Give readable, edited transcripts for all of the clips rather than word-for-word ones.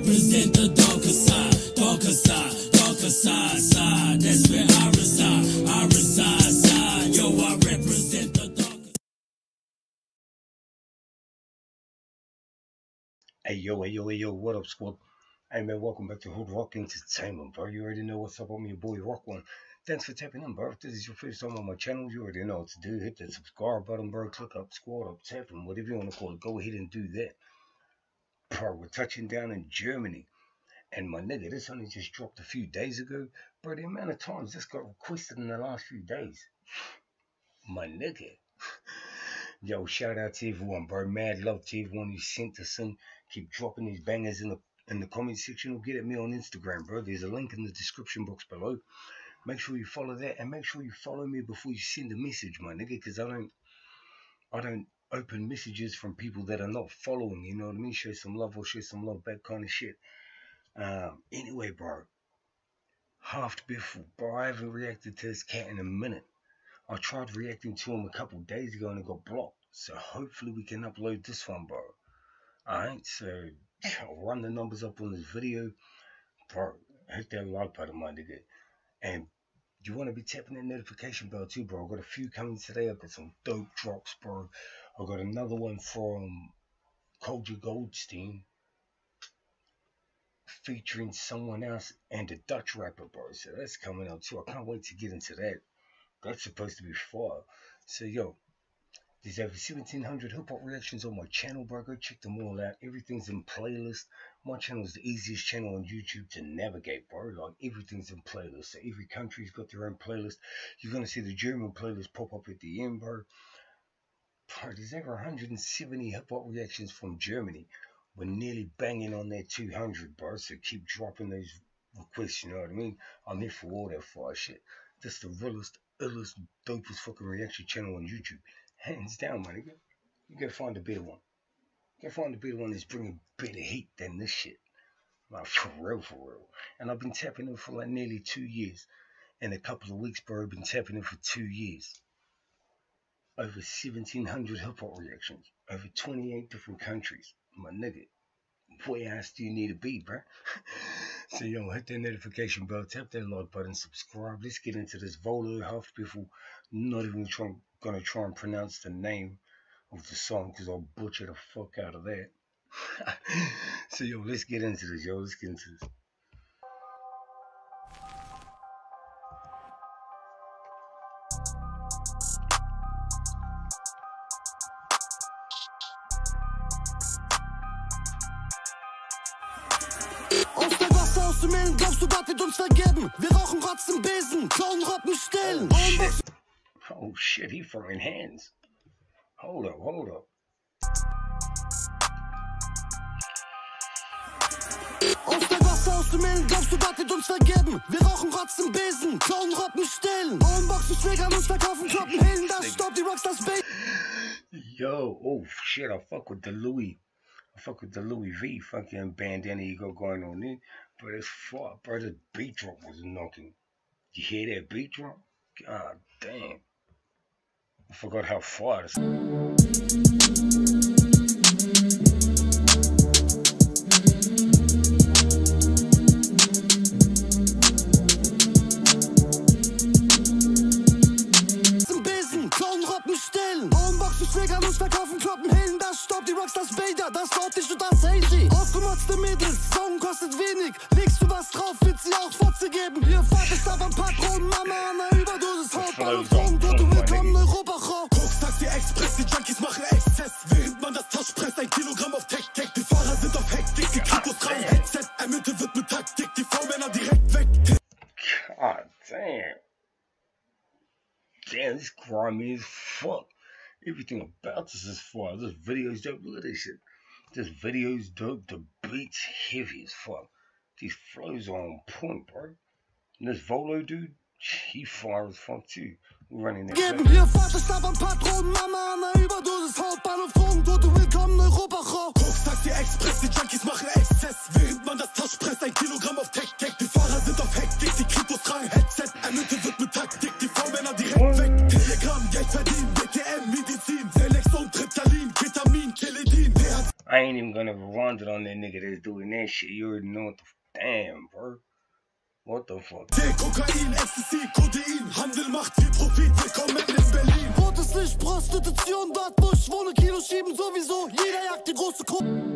represent the darker side, side. That's where I reside, side. Yo, I represent the darker. Hey yo, what up, squad? Hey man, welcome back to HOODROK Entertainment, bro. You already know what's up. I'm your boy Rock One. Thanks for tapping in, bro. If this is your first time on my channel, you already know what to do. Hit that subscribe button, bro. Click up, squad up, tapping, whatever you want to call it. Go ahead and do that. Bro, we're touching down in Germany. And my nigga, this only just dropped a few days ago. Bro, the amount of times this got requested in the last few days. My nigga. Yo, shout out to everyone, bro. Mad love to everyone who sent this in. Keep dropping these bangers in the comment section or get at me on Instagram, bro. There's a link in the description box below. Make sure you follow that and make sure you follow me before you send a message, my nigga, because I don't open messages from people that are not following, you know what I mean? Show some love or show some love back kind of shit. Anyway, bro. HAFTBEFEHL, bro. I haven't reacted to this cat in a minute. I tried reacting to him a couple days ago and it got blocked. So hopefully we can upload this one, bro. Alright, so I'll run the numbers up on this video. Bro, hit that like button, my nigga. And you want to be tapping that notification bell too, bro. I've got a few coming today. I've got some dope drops, bro. I've got another one from Culture Goldstein featuring someone else and a Dutch rapper, bro. So that's coming out too. I can't wait to get into that. That's supposed to be fire. So, yo, there's over 1,700 hip-hop reactions on my channel, bro. Go check them all out. Everything's in playlist. My channel is the easiest channel on YouTube to navigate, bro. Like, everything's in playlist. So every country's got their own playlist. You're going to see the German playlist pop up at the end, bro. Bro, there's over 170 hip-hop reactions from Germany. We're nearly banging on that 200, bro. So keep dropping those requests, you know what I mean? I'm here for all that fire shit. This is the realest, illest, dopest fucking reaction channel on YouTube. Hands down, my nigga. You gotta find a better one. You gotta find a better one that's bringing better heat than this shit. Like, for real, for real. And I've been tapping in for like nearly 2 years. In a couple of weeks, bro, I've been tapping in for 2 years. Over 1,700 hip-hop reactions. Over 28 different countries. My nigga. Where else do you need to be, bro? So, yo, hit that notification bell, tap that like button, subscribe. Let's get into this VOLO, HAFTBEFEHL. Not even gonna try and pronounce the name of the song because I'll butcher the fuck out of that. So, yo, let's get into this, yo. Let's get into this. Aus dem Millen, glaubst du, Gott wird uns vergeben? Wir rauchen Rotzen, Besen, klauen Robben, stellen. Oh shit, he throwing hands. Hold up. Aus der Wasser, aus dem Millen, glaubst du, Gott wird uns vergeben? Wir rauchen Rotzen, Besen, klauen Robben, stellen. Bauen Boxen, Schlägern und verkaufen Kloppen, Hillen, das stoppt die Rockstars Bass. Yo, oh shit, I fuck with the Louis V fucking bandana you got going on there. But it's far, bro. The beat drop was knocking. You hear that beat drop? God damn. I forgot how far this. Schlägern und verkaufen Kloppen, Hillen, das stoppt die Rockstars Bader, das baut dich und das Hazy. Ausgemotzte Mädels, Song kostet wenig. Legst du was drauf, wird sie auch Fotze geben. Ihr Vater ist aber Patron, Mama an der Überdosis, Hautball und Drogen, Tote willkommen, Europa-Rock. Koks, Taxi, Express, die Junkies machen Exzess, während man das Tosch presst, 1 Kilogramm auf Tech-Tech. Die Fahrer sind auf Hektik, die Kritos tragen Headset, ermittelt wird mit Taktik, die V-Männer direkt weg. God damn. Damn, this grimy as fuck. Everything about this is fire. This video's dope. Look at this shit. This video's dope. The beat's heavy as fuck. These flows are on point, bro. And this VOLO dude, he fire as fuck too. We're running that. Geben hier Vater, Stab am Patron, Mama an der Überdosis, Hautbahn auf Drogen, Tote willkommen, Europa-Rock. Koks, Taxi, Express, die Junkies machen Exzess, während man das Tosch presst, 1 Kilogramm auf Tech-Tech. Die Fahrer sind auf Hektik, die Kritos tragen Headset, ermittelt wird mit Taktik, die V-Männer direkt weg. Telegramm, Geld verdienen, BTM, Medizin, Selex und Ritalin, Ketamin, Keledin. I ain't even gonna rewind it on that nigga that's doing that shit. You already know what the damn, bro. What the fuck? Kokain, Ecstasy, Codein, Handel macht viel Profit, willkommen in Berlin. Rotes Licht, Prostitution, dort wo ich wohne, Kilo schieben sowieso, jeder jagt die große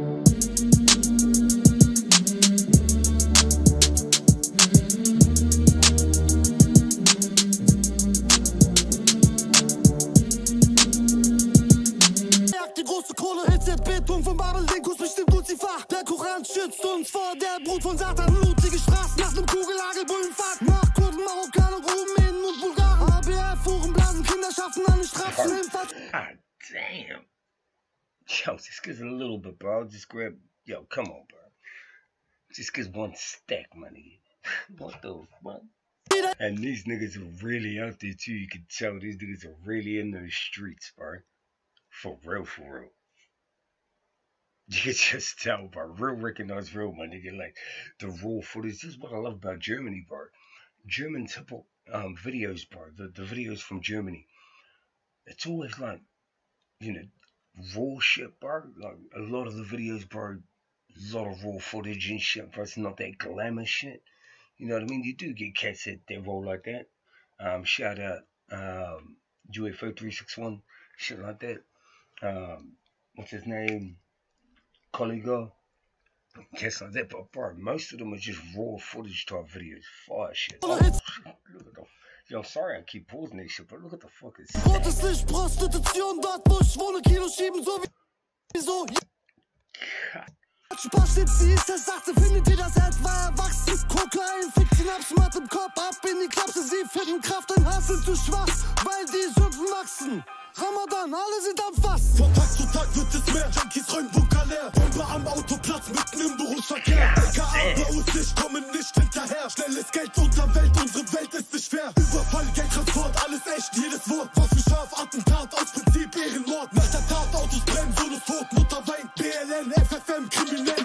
Kohle, Hitze, Beton von Babel, den Kuss bestimmt Lucifer. Der Koran schützt uns vor der Brut von Satan. Blutige Straßen nach nem Kugellagel, Bullenfahrt. Nach Kurden, Marokkaner, Rumänen und Bulgaren. ABF, Fuhrenblasen, Kinder schaffen an den Straßen. God damn. Yo, just gives a little bit, bro. Just grab, yo, come on, bro. Just gives one stack, my nigga. What the fuck? And these niggas are really out there too. You can tell these niggas are really in the streets, bro. For real, for real. You can just tell, bro. Real recognize real, my nigga. Like, the raw footage. This is what I love about Germany, bro. German typical videos, bro. The videos from Germany. It's always like, you know, raw shit, bro. Like, a lot of the videos, bro, a lot of raw footage and shit, bro. It's not that glamour shit. You know what I mean? You do get cats that roll like that. Shout out UFO 361, shit like that. What's his name? Colligo. Cats like that, but bro, most of them are just raw footage type videos. Fire shit. Oh, look at the. Yo, I'm sorry I keep pausing this shit, but look at the fucking. Rotes Licht, Prostitution, dort wo ich wohne, Kilo schieben sowieso. Spaß steht sie ist, er sagte, findet ihr das etwa erwachsen? Kokain, fickt Synapsen, macht im Kopf ab in die Klapse, sie finden Kraft, ein Hass sind zu schwach, weil die Sünden wachsen. Ramadan, alle sind am Fasten. Von Tag zu Tag wird es mehr, Junkies räumen Bunker leer. Bombe am Autoplatz, mitten im Berufsverkehr. LKA, BABOS kommen nicht hinterher. Schnelles Geld, Unterwelt, unsere Welt ist nicht schwer. Überfall, Geldtransport, alles echt, jedes Wort. Waffen scharf, Attentat, aus Prinzip Ehrenmord. Nach der Tat, Autos brennen, Sohn tot, Mutter weint. BLN, FFM, kriminell,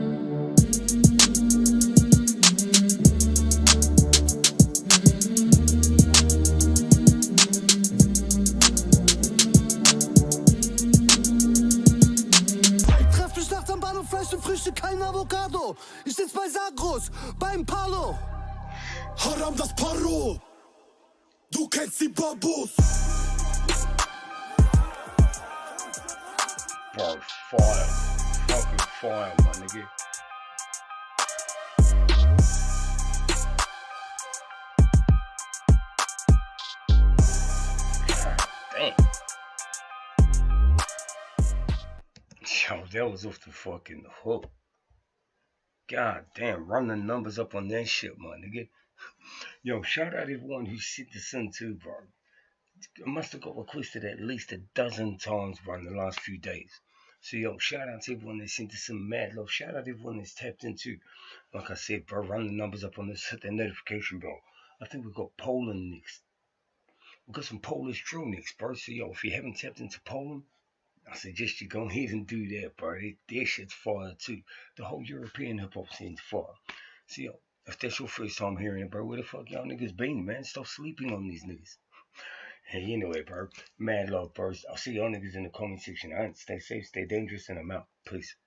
Fleisch und Früchte, kein Avocado. Ich sitz bei Sagros, beim Palo. Haram das Paro. Du kennst die Babos. Bro, fire. Fucking fire, my nigga. God damn. Yo, that was off the fucking hook. God damn, run the numbers up on that shit, my nigga. Yo, shout out everyone who sent this in too, bro. I must have got requested at least a dozen times, bro, in the last few days. So, yo, shout out to everyone that sent us some mad love. Shout out to everyone that's tapped into. Like I said, bro, run the numbers up on this, hit that notification bell. I think we've got Poland next. We've got some Polish drill next, bro. So, yo, if you haven't tapped into Poland, I suggest you go ahead and do that, bro. Their shit's fire too. The whole European hip hop scene's fire. So, yo, if that's your first time hearing it, bro, where the fuck y'all niggas been, man? Stop sleeping on these niggas. Hey, you know it, bro. Mad love, bro. I'll see y'all niggas in the comment section. Alright, stay safe, stay dangerous, and I'm out. Peace.